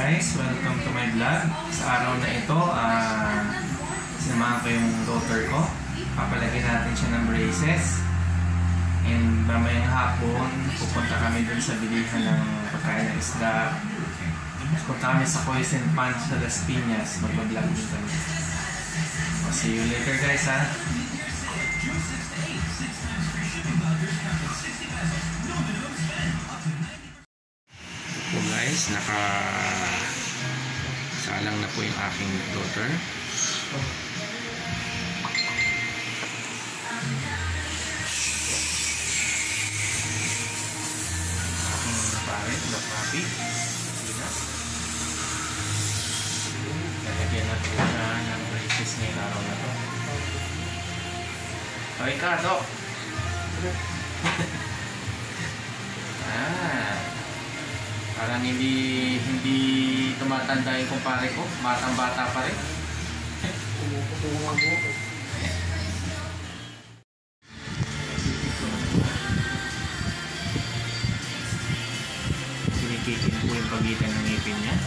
guys, welcome to my vlog. Sa araw na ito, sinamahan ko yung daughter ko. Papalagyan natin siya ng braces. And mamayang hapon, pupunta kami dun sa bilihan ng pagkain ng isda. Punta kami sa Cois and Punch sa Las Piñas. Mag-vlog din kami. So, see you later guys ha. So guys, nakasalang na po yung aking daughter. Aking pare, Raffy Escasinas. Lalagyan na po siya ng braces ngayong araw na to. Okay ka, Dok? Parang hindi tumatanda yung kumpare ko. Batang-bata pa rin. Sinikikin po yung pagitan ng ngipin niya.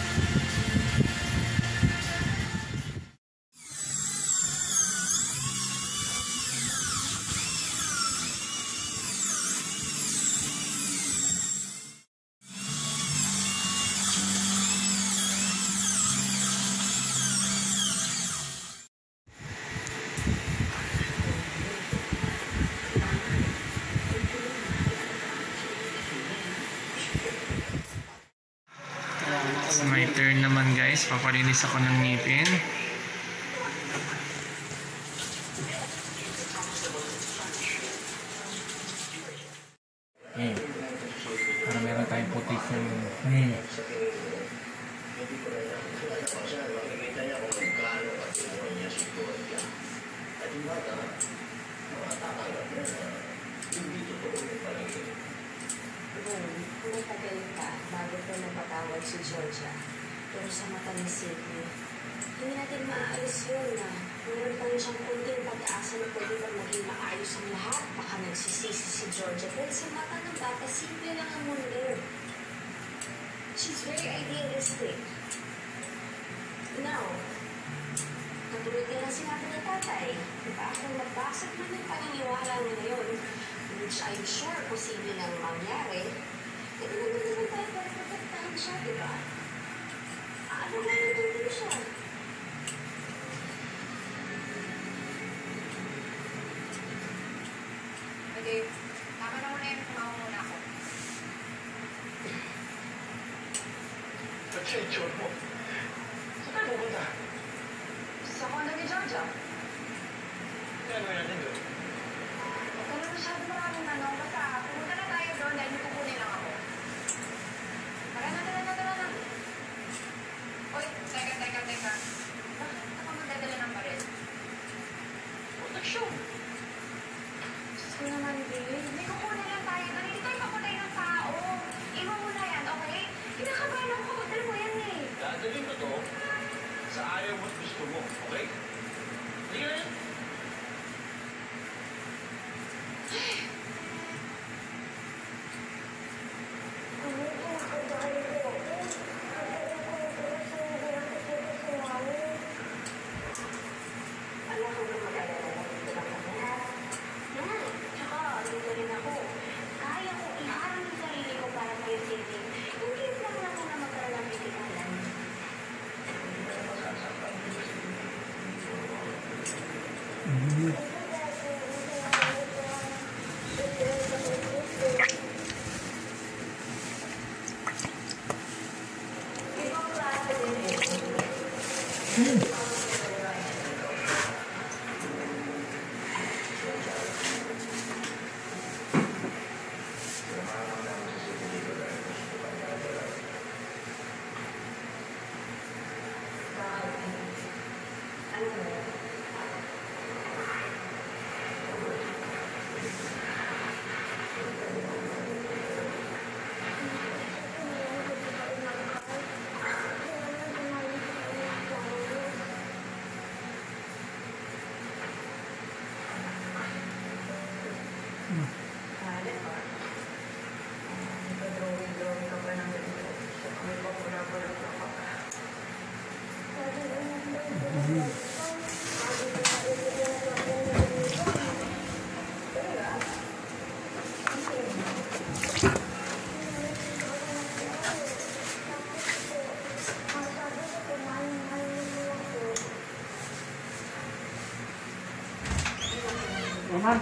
My turn naman guys, papalinis ako ng ngipin. Para meron tayong putik yung matagal ka bago ko napatawad si Georgia. Pero sa mata ni Sydney, hindi natin maaalis yun na meron pa rin siyang kunting pag-asa na pwede ba maging maayos ang lahat. Baka nagsisisi si Georgia. Pero sa mata ng bata, simple lang ang mundo. She's very idealistic. Now, katulad ka lang sinabi ng tatay, diba? Kung magbasag man ng paniniwala niya ngayon, which I'm sure posible lang mangyari, ito naman tayo para protektahan siya, diba? Ano nga nandun siya? Okay, tama na muna yun, kumawa muna ako. Ba't siya itsura mo? Saan tayo pupunta? Sa condo ni Georgia. Kaya mo natin doon? Huwag ka na masyado maraming tanong. Basta pumunta na tayo doon dahil may kukunin lang ako. Tara na. Uy, teka. Bakit ako magdadala ng baril? Proteksyon! Diyos ko naman, babe. May kukunin lang tayo doon. Hindi tayo papatay ng tao. Iwan mo na yan, okay? Kinakabahan ako. Dala mo yan eh. Dadalhin ko to sa ayaw mo't gusto mo, okay? Hindi ka rin? Han.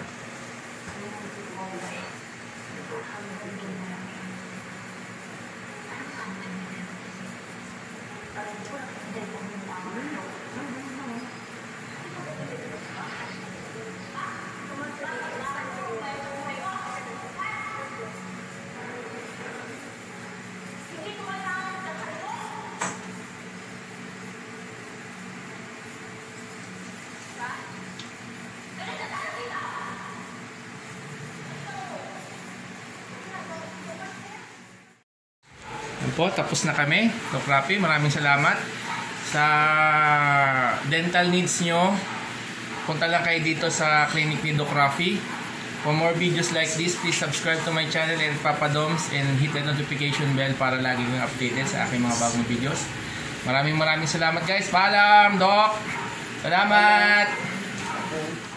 Po, tapos na kami. Doc Raffy, maraming salamat sa dental needs nyo. Punta lang kayo dito sa clinic ni Doc Raffy. For more videos like this, please subscribe to my channel and papadoms and hit the notification bell para lagi kang updated sa aking mga bagong videos. Maraming salamat guys. Paalam, Doc! Salamat!